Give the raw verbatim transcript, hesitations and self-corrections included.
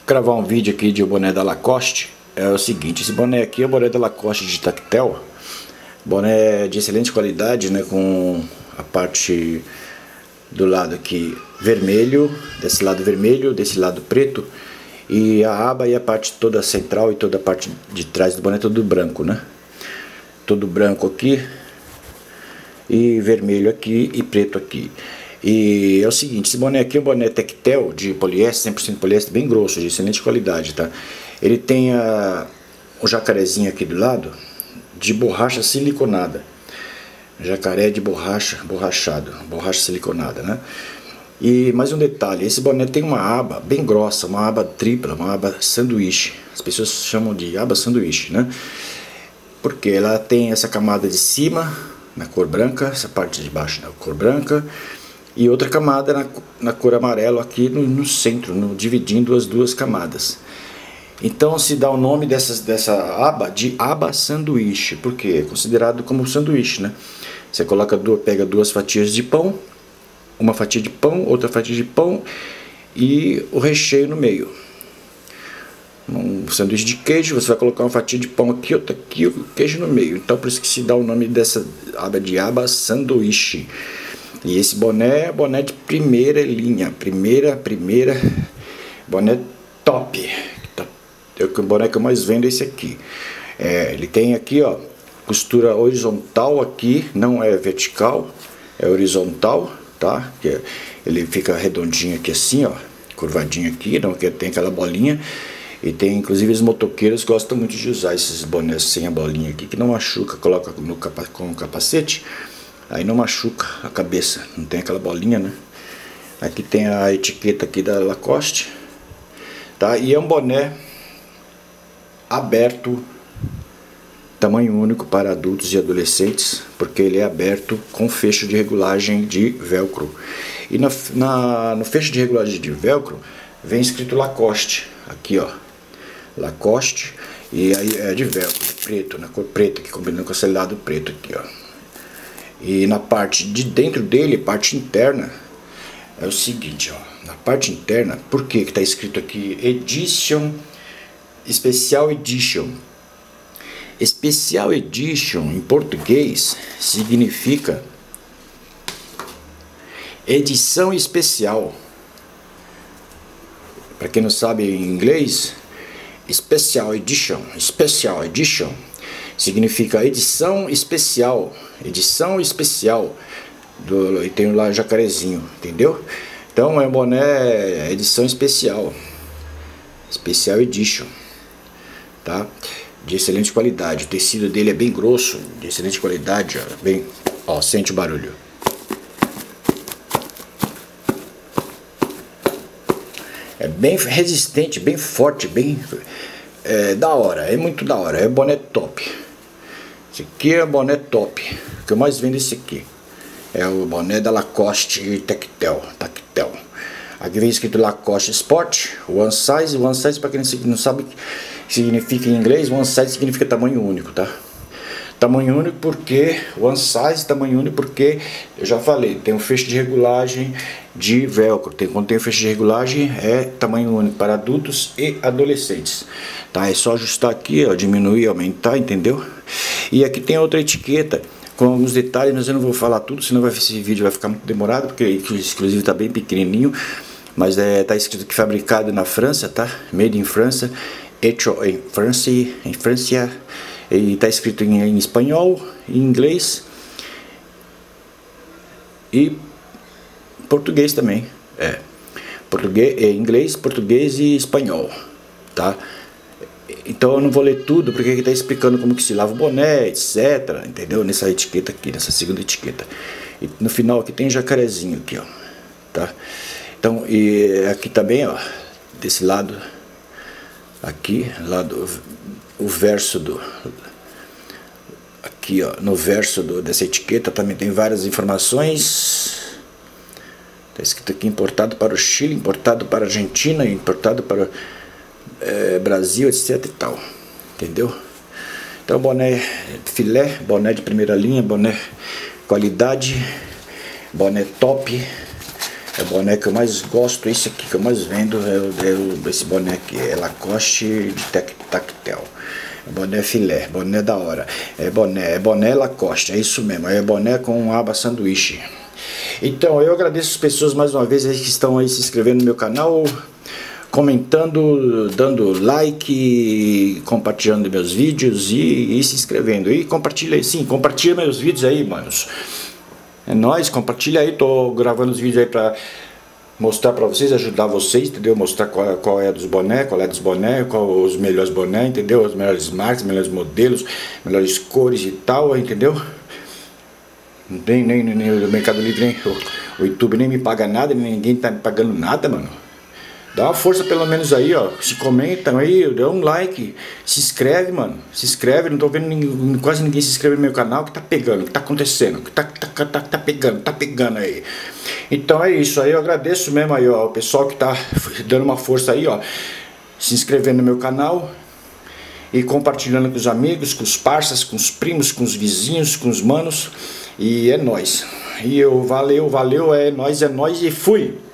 gravar um vídeo aqui de um boné da Lacoste. É o seguinte, esse boné aqui é o boné da Lacoste de tactel. Boné de excelente qualidade, né, com a parte do lado aqui vermelho, desse lado vermelho, desse lado preto, e a aba e a parte toda central e toda a parte de trás do boné todo branco, né? Todo branco aqui e vermelho aqui e preto aqui. E é o seguinte, esse boné aqui é um boné tactel de poliéster, cem por cento poliéster, bem grosso, de excelente qualidade, tá? Ele tem a, o jacarezinho aqui do lado de borracha siliconada. Jacaré de borracha, borrachado, borracha siliconada, né? E mais um detalhe, esse boné tem uma aba bem grossa, uma aba tripla, uma aba sanduíche. As pessoas chamam de aba sanduíche, né? Porque ela tem essa camada de cima na cor branca, essa parte de baixo na cor branca, e outra camada na, na cor amarelo aqui no, no centro, no, dividindo as duas camadas. Então se dá o nome dessas, dessa aba de aba sanduíche, porque é considerado como sanduíche, né? Você coloca, pega duas fatias de pão, uma fatia de pão, outra fatia de pão e o recheio no meio. Um sanduíche de queijo, você vai colocar uma fatia de pão aqui, outra aqui, o queijo no meio. Então por isso que se dá o nome dessa aba de aba sanduíche. E esse boné é boné de primeira linha, primeira, primeira, boné top. O boné que eu mais vendo é esse aqui. É, ele tem aqui, ó, costura horizontal aqui, não é vertical, é horizontal, tá? Que ele fica redondinho aqui assim, ó, curvadinho aqui, não que tem aquela bolinha. E tem, inclusive, os motoqueiros gostam muito de usar esses bonés sem a bolinha aqui, que não machuca, coloca no capa, com o capacete, aí não machuca a cabeça, não tem aquela bolinha, né? Aqui tem a etiqueta aqui da Lacoste, tá? E é um boné aberto, tamanho único para adultos e adolescentes, porque ele é aberto com fecho de regulagem de velcro. E na, na, no fecho de regulagem de velcro vem escrito Lacoste, aqui ó, Lacoste, e aí é de velcro, de preto, na cor preta, que combina com esse lado preto aqui ó. E na parte de dentro dele, parte interna, é o seguinte ó, na parte interna, por que que tá escrito aqui Edition, Special Edition? Special Edition em português significa edição especial. Para quem não sabe em inglês, Special Edition, Special Edition significa edição especial, edição especial do, e tem lá o jacarezinho, entendeu? Então é um boné edição especial, Special Edition, tá? De excelente qualidade, o tecido dele é bem grosso, de excelente qualidade, ó, bem, ó, sente o barulho. É bem resistente, bem forte, bem é, da hora, é muito da hora, é boné top. Esse aqui é boné top, o que eu mais vendo é esse aqui. É o boné da Lacoste Tactel, Tactel. Aqui vem escrito Lacoste Sport, One Size, One Size para quem não sabe o que significa em inglês, One Size significa tamanho único, tá? Tamanho único porque, One Size, tamanho único porque, eu já falei, tem um fecho de regulagem de velcro. Tem, quando tem o fecho de regulagem é tamanho único para adultos e adolescentes. Tá? É só ajustar aqui, ó, diminuir, aumentar, entendeu? E aqui tem outra etiqueta com alguns detalhes, mas eu não vou falar tudo, senão vai, esse vídeo vai ficar muito demorado, porque inclusive está bem pequenininho. Mas é, tá escrito que fabricado na França, tá? Made in França, hecho em França, em França. E está escrito em, em espanhol, em inglês e português também. É, português, é inglês, português e espanhol, tá? Então eu não vou ler tudo porque ele está explicando como que se lava o boné, etc. Entendeu? Nessa etiqueta aqui, nessa segunda etiqueta. E no final aqui tem jacarezinho aqui, ó, tá? Então e aqui também, ó, desse lado aqui, lado o verso do aqui ó, no verso do, dessa etiqueta também tem várias informações. Está escrito aqui importado para o Chile, importado para a Argentina, importado para é, Brasil, etc e tal, entendeu? Então boné filé, boné de primeira linha, boné qualidade, boné top, É o boné que eu mais gosto, esse aqui que eu mais vendo é, o, é o, esse boné aqui, é Lacoste de tactel. É boné filé, boné da hora. É boné, é boné Lacoste, é isso mesmo, é boné com aba sanduíche. Então, eu agradeço as pessoas mais uma vez aí que estão aí se inscrevendo no meu canal, comentando, dando like, compartilhando meus vídeos e, e se inscrevendo. E compartilha aí, sim, compartilha meus vídeos aí, manos. É nóis, compartilha aí, tô gravando os vídeos aí pra mostrar pra vocês, ajudar vocês, entendeu? Mostrar qual, qual é dos bonés, qual é dos bonés, qual os melhores bonés, entendeu? Os melhores marcas, melhores modelos, melhores cores e tal, entendeu? Nem, nem, nem o Mercado Livre, nem o, o YouTube nem me paga nada, ninguém tá me pagando nada, mano. Dá uma força pelo menos aí, ó. Se comentam aí, dá um like. Se inscreve, mano. Se inscreve. Não tô vendo ninguém, quase ninguém se inscreve no meu canal. O que tá pegando? O que tá acontecendo? O que tá, tá, tá, tá pegando? Tá pegando aí. Então é isso aí. Eu agradeço mesmo aí, ó. O pessoal que tá dando uma força aí, ó. Se inscrevendo no meu canal. E compartilhando com os amigos, com os parceiros, com os primos, com os vizinhos, com os manos. E é nóis. E eu, valeu, valeu. É nóis, é nóis e fui.